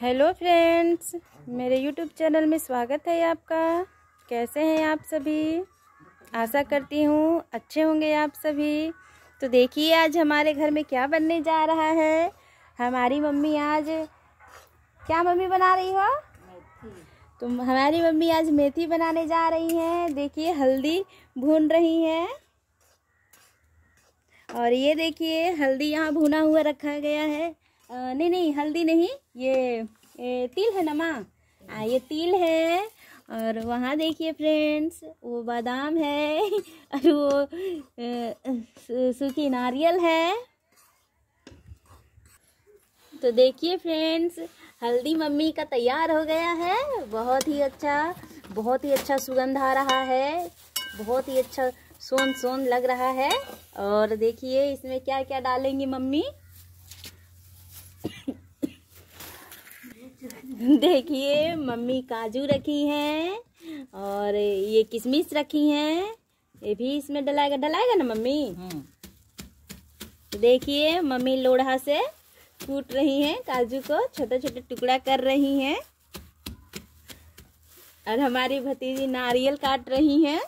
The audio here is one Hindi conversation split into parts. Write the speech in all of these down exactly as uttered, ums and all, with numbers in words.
हेलो फ्रेंड्स, मेरे यूट्यूब चैनल में स्वागत है आपका। कैसे हैं आप सभी? आशा करती हूँ अच्छे होंगे आप सभी। तो देखिए आज हमारे घर में क्या बनने जा रहा है। हमारी मम्मी आज क्या मम्मी बना रही हो? तो हमारी मम्मी आज मेथी बनाने जा रही हैं। देखिए हल्दी भून रही हैं और ये देखिए हल्दी यहाँ भुना हुआ रखा गया है। आ, नहीं नहीं हल्दी नहीं, ये, ये तिल है ना माँ। आ, ये तिल है और वहाँ देखिए फ्रेंड्स वो बादाम है और वो सूखी नारियल है। तो देखिए फ्रेंड्स हल्दी मम्मी का तैयार हो गया है। बहुत ही अच्छा बहुत ही अच्छा सुगंध आ रहा है, बहुत ही अच्छा सोन सोन लग रहा है। और देखिए इसमें क्या क्या डालेंगी मम्मी। देखिए मम्मी काजू रखी हैं और ये किशमिश रखी हैं, ये भी इसमें डलाएगा डलाएगा ना मम्मी। देखिए मम्मी लोढ़ा से कूट रही हैं, काजू को छोटे छोटे टुकड़ा कर रही हैं और हमारी भतीजी नारियल काट रही हैं।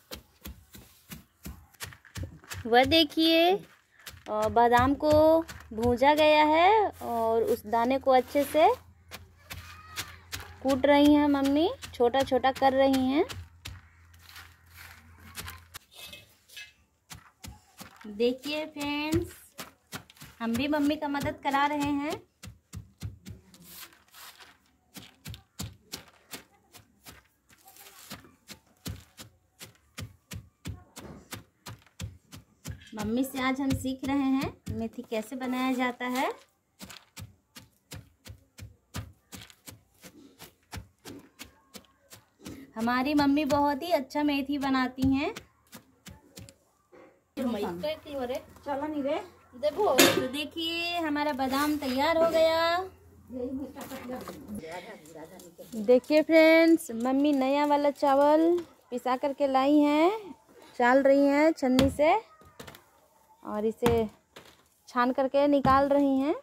वह देखिए बादाम को भूंजा गया है और उस दाने को अच्छे से कूट रही हैं मम्मी, छोटा छोटा कर रही हैं। देखिए फ्रेंड्स हम भी मम्मी का मदद करा रहे हैं। मम्मी से आज हम सीख रहे हैं मेथी कैसे बनाया जाता है। हमारी मम्मी बहुत ही अच्छा मेथी बनाती हैं। चला नहीं रे देखो। तो देखिए हमारा बादाम तैयार हो गया। देखिए फ्रेंड्स मम्मी नया वाला चावल पिसा करके लाई हैं, चाल रही हैं छन्नी से और इसे छान करके निकाल रही हैं।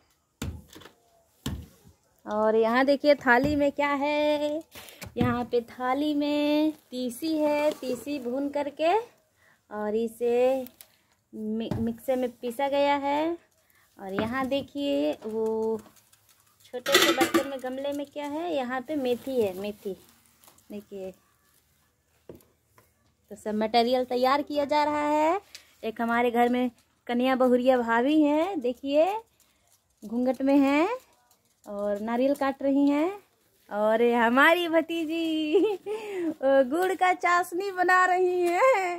और यहाँ देखिए थाली में क्या है। यहाँ पे थाली में तीसी है, तीसी भून करके और इसे मिक्सर में पीसा गया है। और यहाँ देखिए वो छोटे से बर्तन में गमले में क्या है, यहाँ पे मेथी है, मेथी देखिए। तो सब मटेरियल तैयार किया जा रहा है। एक हमारे घर में कन्या बहुरिया भाभी हैं, देखिए घूंघट में हैं और नारियल काट रही हैं। और हमारी भतीजी गुड़ का चाशनी बना रही हैं।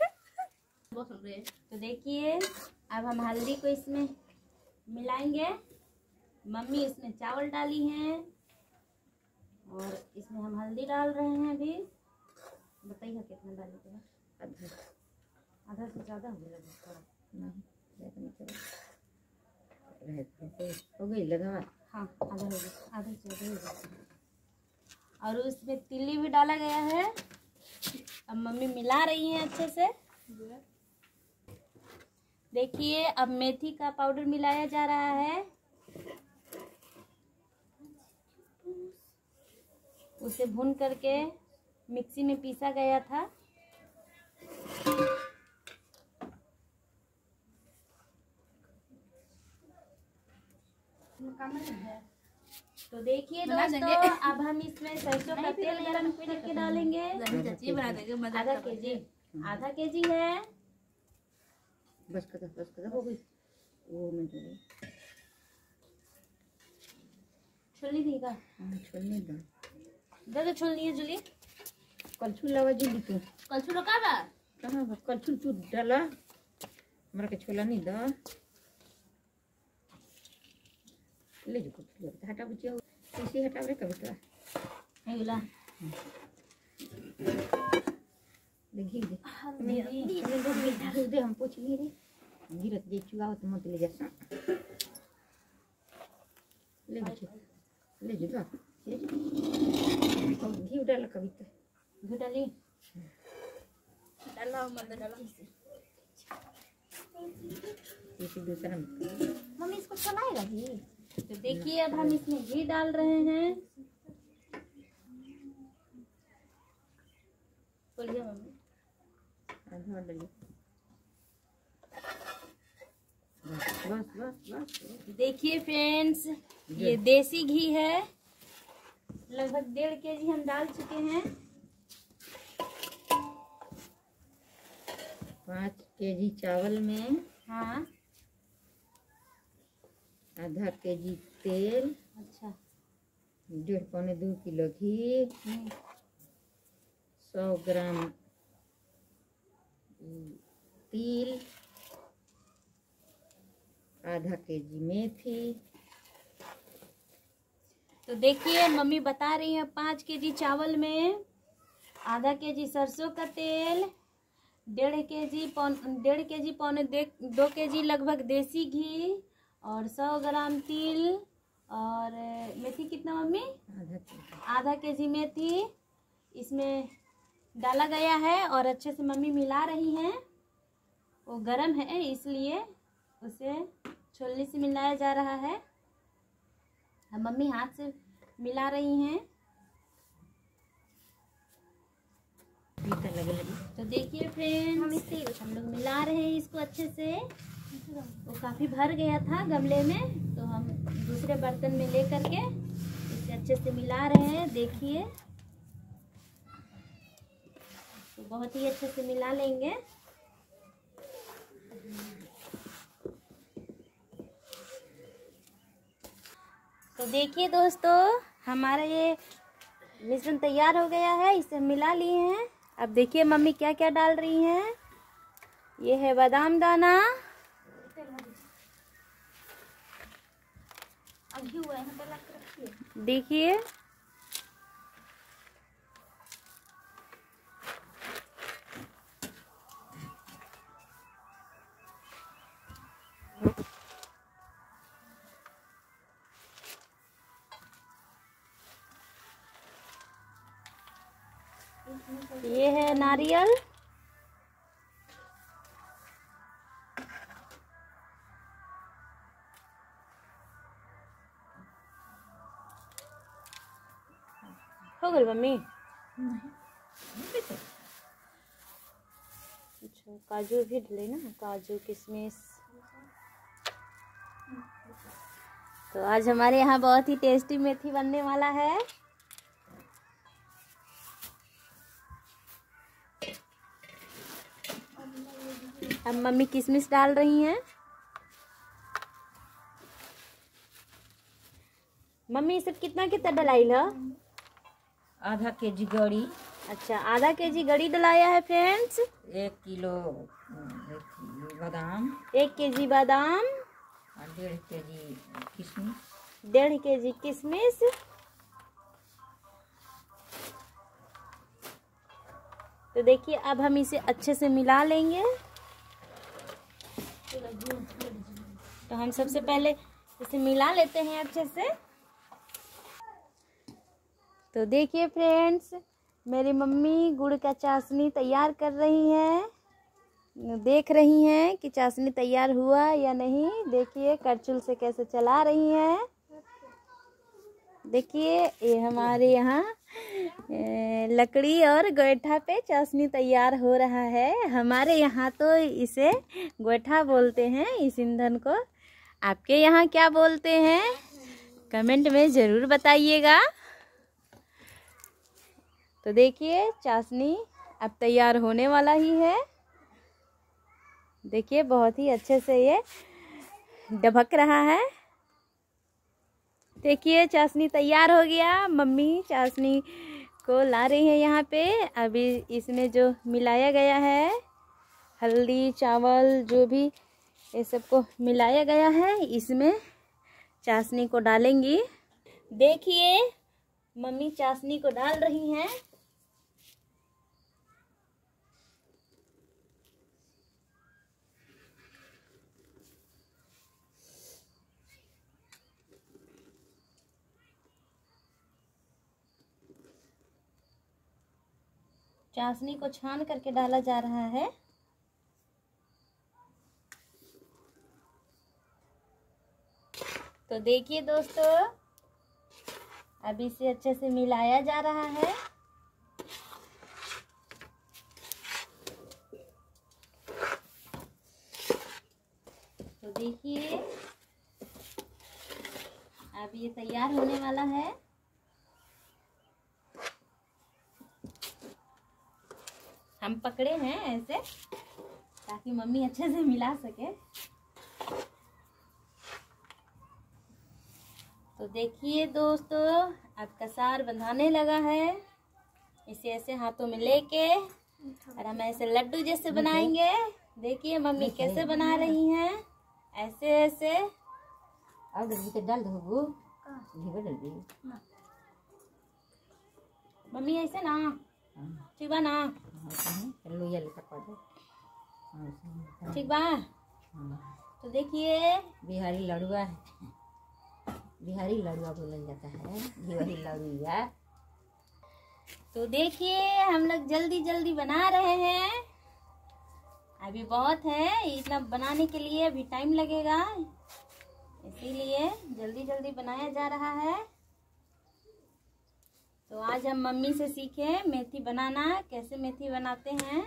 तो देखिए अब हम हल्दी को इसमें मिलाएंगे। मम्मी इसमें चावल डाली हैं और इसमें हम हल्दी डाल रहे हैं। अभी बताइए कितना डालेंगे? आधा आधा से ज़्यादा हो गया थोड़ा नहीं हो गई लगा। हाँ आधा हो गया, आधा से ज़्यादा हो गया। और उसमें तिल्ली भी डाला गया है। अब मम्मी मिला रही हैं अच्छे से। देखिए अब मेथी का पाउडर मिलाया जा रहा है। उसे भून करके मिक्सी में पीसा गया था। तो देखिए दोस्तों अब हम इसमें सरसों का तेल गरम करके डालेंगे। आधा केजी आधा केजी है। बस कर बस कर हो गई वो मैं छोलनी देगा। छोलनी दो दादा छोलनी है जुली। कलछुल लगा जुली तू कलछुल रखा बा कहां बा कलछुल तू डाला हमरा के छोला नहीं दो ले जो ले हटा बुचिया इसी हटा रे कविता है गुला देखिए दे दे हम पूछ ली रे गिरत जे चुआव तो मत ले जा ले जो ले जो तो घी डाल कविता घी डाली डाला मत डाला इसी दूसरा मम्मी इसको चलाएगा घी तो देखिए अब हम इसमें घी डाल रहे हैं। बोलिए मम्मी। आधा डालिए। बस बस बस। देखिए फ्रेंड्स, ये देसी घी है, लगभग डेढ़ के जी हम डाल चुके हैं। पाँच के जी चावल में हाँ, आधा के जी तेल, अच्छा, डेढ़ पौने दो किलो घी, सौ ग्राम तिल, आधा के जी मेथी। तो देखिए मम्मी बता रही है पाँच के जी चावल में आधा के जी सरसों का तेल, डेढ़ के जी पौन डेढ़ के जी पौने दो के जी लगभग देसी घी और सौ ग्राम तिल और मेथी कितना मम्मी? आधा के जी आधा के जी मेथी इसमें डाला गया है और अच्छे से मम्मी मिला रही हैं। वो गरम है इसलिए उसे छोलनी से मिलाया जा रहा है। अब मम्मी हाथ से मिला रही हैं। तो देखिए फ्रेंड्स, हम लोग मिला रहे हैं इसको अच्छे से। वो काफ़ी भर गया था गमले में, तो हम दूसरे बर्तन में ले करके इसे अच्छे से मिला रहे हैं। देखिए, तो बहुत ही अच्छे से मिला लेंगे। तो देखिए दोस्तों, हमारा ये मिश्रण तैयार हो गया है, इसे मिला लिए हैं। अब देखिए मम्मी क्या क्या डाल रही हैं। ये है बादाम दाना, देखिए ये है नारियल, हो गई मम्मी। अच्छा, काजू भी डले ना, काजू किशमिश। तो आज हमारे यहाँ बहुत ही टेस्टी मेथी बनने वाला है। अब मम्मी किशमिश डाल रही हैं। मम्मी ये सब कितना कितना डलाई है? आधा के जी गड़ी। अच्छा, आधा के जी गड़ी डलाया है फ्रेंड्स। एक किलो बादाम, एक के जी बादाम और डेढ़ के जी किशमिश। डेढ़ के जी किशमिश। तो देखिए अब हम इसे अच्छे से मिला लेंगे। तो हम सबसे पहले इसे मिला लेते हैं अच्छे से। तो देखिए फ्रेंड्स, मेरी मम्मी गुड़ का चाशनी तैयार कर रही हैं। देख रही हैं कि चाशनी तैयार हुआ या नहीं। देखिए करछुल से कैसे चला रही हैं। देखिए ये हमारे यहाँ लकड़ी और गोईठा पे चाशनी तैयार हो रहा है। हमारे यहाँ तो इसे गोईठा बोलते हैं इस ईंधन को। आपके यहाँ क्या बोलते हैं कमेंट में ज़रूर बताइएगा। तो देखिए चाशनी अब तैयार होने वाला ही है। देखिए बहुत ही अच्छे से ये ढबक रहा है। देखिए चाशनी तैयार हो गया। मम्मी चाशनी को ला रही है यहाँ पे। अभी इसमें जो मिलाया गया है, हल्दी चावल जो भी ये सबको मिलाया गया है, इसमें चाशनी को डालेंगी। देखिए मम्मी चाशनी को डाल रही हैं। चाशनी को छान करके डाला जा रहा है। तो देखिए दोस्तों, अब इसे अच्छे से मिलाया जा रहा है। तो देखिए अब ये तैयार होने वाला है। हम पकड़े हैं ऐसे ताकि मम्मी अच्छे से मिला सके। तो देखिए दोस्तों, अब कसार बंधाने लगा है। इसे ऐसे हाथों में लेके और हम ऐसे लड्डू जैसे बनाएंगे। देखिए मम्मी कैसे बना रही हैं, ऐसे ऐसे। और घी डाल दो, घी डाल दी मम्मी, ऐसे ना ठीक बा ना? लो ये पका दो, ठीक बा। तो देखिए बिहारी लड़ुआ है, बिहारी लड़ुआ बोला जाता है, बिहारी लड़ुआ। तो देखिए हम लोग जल्दी जल्दी बना रहे हैं। अभी बहुत है, इतना बनाने के लिए अभी टाइम लगेगा, इसीलिए जल्दी जल्दी बनाया जा रहा है। तो आज हम मम्मी से सीखे मेथी बनाना, कैसे मेथी बनाते हैं।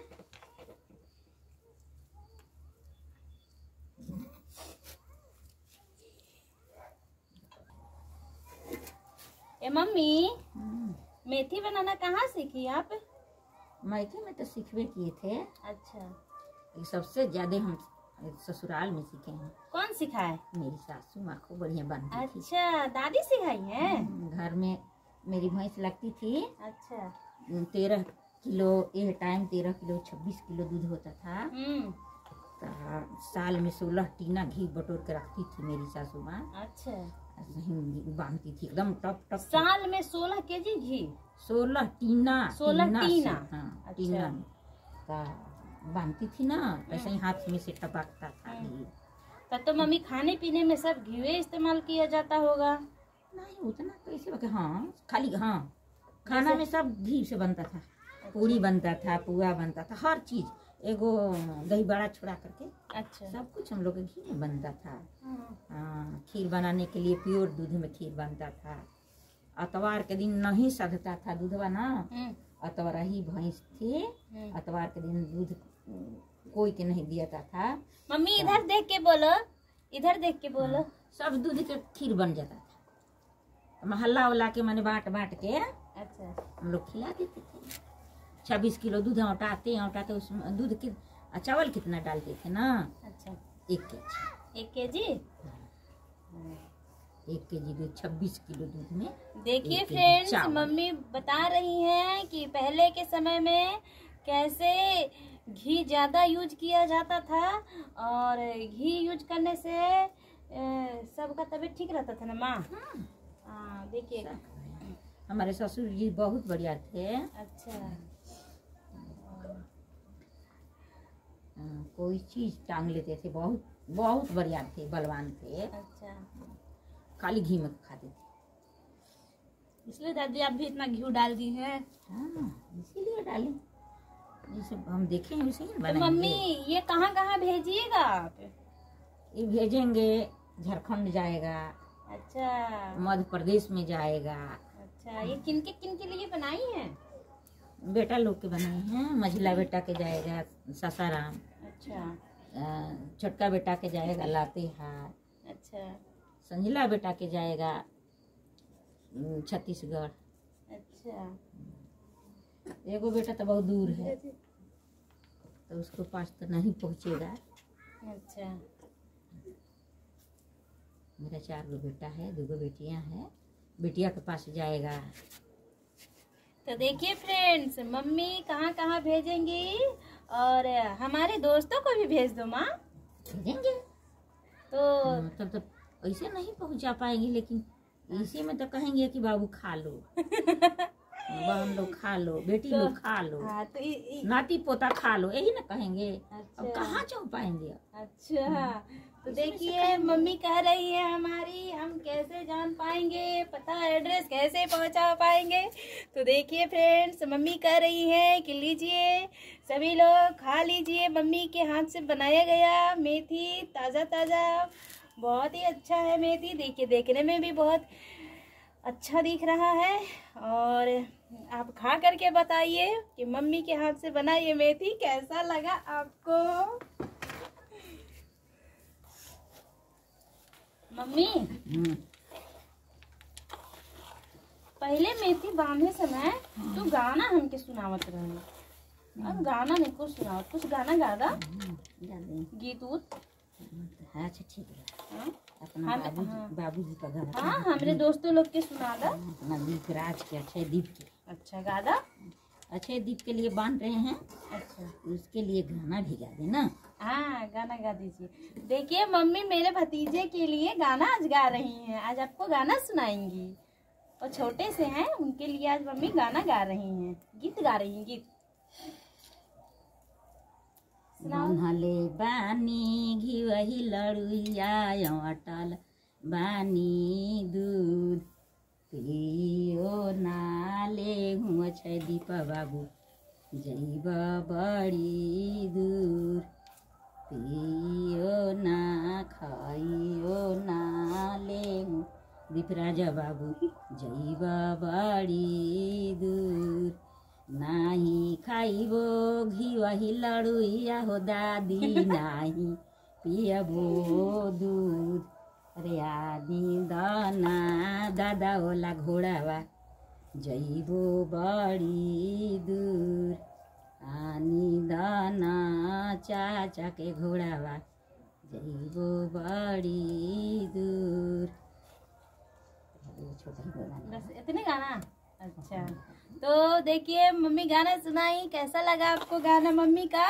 ए मम्मी, मेथी बनाना कहाँ सीखी आप? मैथी में तो सीखबे किए थे। अच्छा। ये सबसे ज्यादा हम ससुराल में सीखे हैं। कौन सिखाए? मेरी सासू माँ को बढ़िया बनती थी। अच्छा, दादी सिखाई है? घर में मेरी भैंस लगती थी। अच्छा। तेरह किलो एक टाइम तेरह किलो छब्बीस किलो दूध होता था। तो साल में सोलह टीना घी बटोर के रखती थी मेरी सासू माँ। अच्छा। बांधती थी एकदम टप टप। साल में सोलह केजी घी? सोलह टीना। सोलह टीना? हाँ। अच्छा। टीना का बांधती थी ना, ऐसे ही हाथ में से टपकता था घी। तब तो मम्मी खाने पीने में सब घी इस्तेमाल किया जाता होगा? नहीं उतना कैसे बके, हाँ खाली हाँ खाना में सब घी से बनता था। पूरी बनता था, पुआ बनता था, हर चीज, एगो दही बड़ा छोड़ा करके। अच्छा। सब कुछ हम लोग के घी में बनता था। हाँ, खीर बनाने के लिए प्योर दूध में खीर बनता था। अतवार के दिन नहीं सधता था दूधवा ना, अतवार ही भैंस थे, अतवार के दिन दूध कोई के नहीं दिया था। मम्मी इधर देख के बोलो, इधर देख के बोलो। हाँ, सब दूध के खीर बन जाता था। महल्ला वाला के मैंने बांट बांट के अच्छा हम लोग खिला देते थे। छब्बीस किलो दूध औटाते औटाते उसमें दूध के चावल कितना डालते थे ना? अच्छा। एक के जी। एक के जी? एक के जी दूध छब्बीस किलो दूध में। देखिए फ्रेंड्स, मम्मी बता रही हैं कि पहले के समय में कैसे घी ज्यादा यूज किया जाता था, और घी यूज करने से सबका तबीयत ठीक रहता था ना माँ? हाँ, देखिए हमारे ससुर जी बहुत बढ़िया थे। अच्छा। कोई चीज टांग लेते थे, बहुत बहुत बढ़िया थे, बलवान थे। अच्छा। खाली घी में खाते थे, इसलिए दादी आप भी इतना घी डाल दी है। हाँ, इसीलिए डाले, जैसे हम देखे हैं वैसे ही बनाएंगे। तो मम्मी ये कहाँ कहाँ भेजिएगा आप? ये भेजेंगे, झारखंड जाएगा। अच्छा। मध्य प्रदेश में जाएगा। अच्छा, ये किनके किनके लिए बनाई है? बेटा लोग के बनाए हैं। मझला बेटा के जाएगा सासाराम। अच्छा। छोटका बेटा के जाएगा लातेहार। अच्छा। संजला बेटा के जाएगा छत्तीसगढ़। अच्छा। एगो बेटा तो बहुत दूर है, तो उसको पास तो नहीं पहुंचेगा। अच्छा। मेरा चार गो बेटा है, दो गो बेटियां हैं, बेटिया के पास जाएगा। तो देखिए फ्रेंड्स, मम्मी कहाँ कहाँ भेजेंगी, और हमारे दोस्तों को भी भेज दो माँ। भेजेंगे तो तब तो, तो ऐसे नहीं पहुंचा पाएंगे, लेकिन इसी में तो कहेंगे कि बाबू खा लो, बहन लोग खा लो, बेटी तो, लोग खा लो। हाँ, तो इ, इ, नाती पोता खा लो, यही ना कहेंगे। अच्छा। अब कहाँ जाओ पाएंगे? अच्छा। तो देखिए मम्मी कह रही है हमारी, हम कैसे जान पाएंगे, पता एड्रेस कैसे पहुंचा पाएंगे। तो देखिए फ्रेंड्स, मम्मी कह रही है कि लीजिए सभी लोग खा लीजिए, मम्मी के हाथ से बनाया गया मेथी, ताज़ा ताज़ा बहुत ही अच्छा है मेथी। देखिए देखने में भी बहुत अच्छा दिख रहा है। और आप खा करके बताइए कि मम्मी के हाथ से बना ये मेथी कैसा लगा आपको। मम्मी पहले मेथी बांधे समय तो गाना हमके सुनावत रहे। अब गाना नहीं कुछ सुनावत, कुछ गाना गादा गीत उत। अच्छा ठीक है। हाँ? अपना बाबू बाबूजी का गाना। हाँ हमारे दोस्तों लोग के सुना दा। अपना दीप राज के, अक्षय दीप के। अच्छा गादा। अक्षय दीप के लिए बांध रहे हैं। अच्छा उसके लिए गाना भी गा देना। हाँ गाना गा दीजिए। देखिए मम्मी मेरे भतीजे के लिए गाना आज गा रही हैं। आज आपको गाना सुनाएंगी। और छोटे से हैं उनके लिए आज मम्मी गाना गा रही हैं, गीत गा रही हैं, गीत। बान्हले बानी घी वही लड़ुया अटल बानी दूध पियो नाले हुआ छै दीपा बाबू जैब बड़ी दूर पियो ना खाइयो नाले हूँ दीपराजा बाबू जैब बड़ी दूर नाही खाइबो घी वही लड़ुइया हो दादी नाही पियबो दूध। अरे आदि दाना दादा होला घोड़ावा जइबो बड़ी दूर आनी दाना चाचा के घोड़ावा जइबो बड़ी दूर। बस इतने गाना। अच्छा तो देखिए मम्मी गाना सुनाई, कैसा लगा आपको गाना मम्मी का।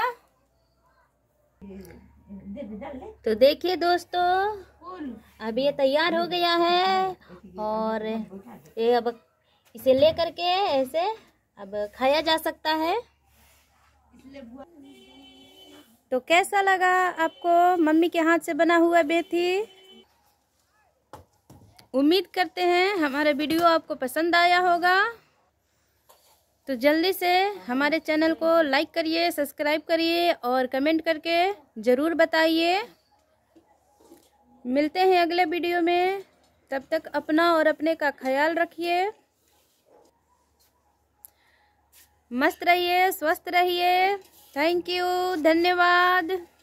तो देखिए दोस्तों अब ये तैयार हो गया है और ये अब इसे ले करके ऐसे अब खाया जा सकता है। तो कैसा लगा आपको मम्मी के हाथ से बना हुआ मेथी। उम्मीद करते हैं हमारा वीडियो आपको पसंद आया होगा। तो जल्दी से हमारे चैनल को लाइक करिए, सब्सक्राइब करिए और कमेंट करके ज़रूर बताइए। मिलते हैं अगले वीडियो में, तब तक अपना और अपने का ख्याल रखिए। मस्त रहिए, स्वस्थ रहिए। थैंक यू, धन्यवाद।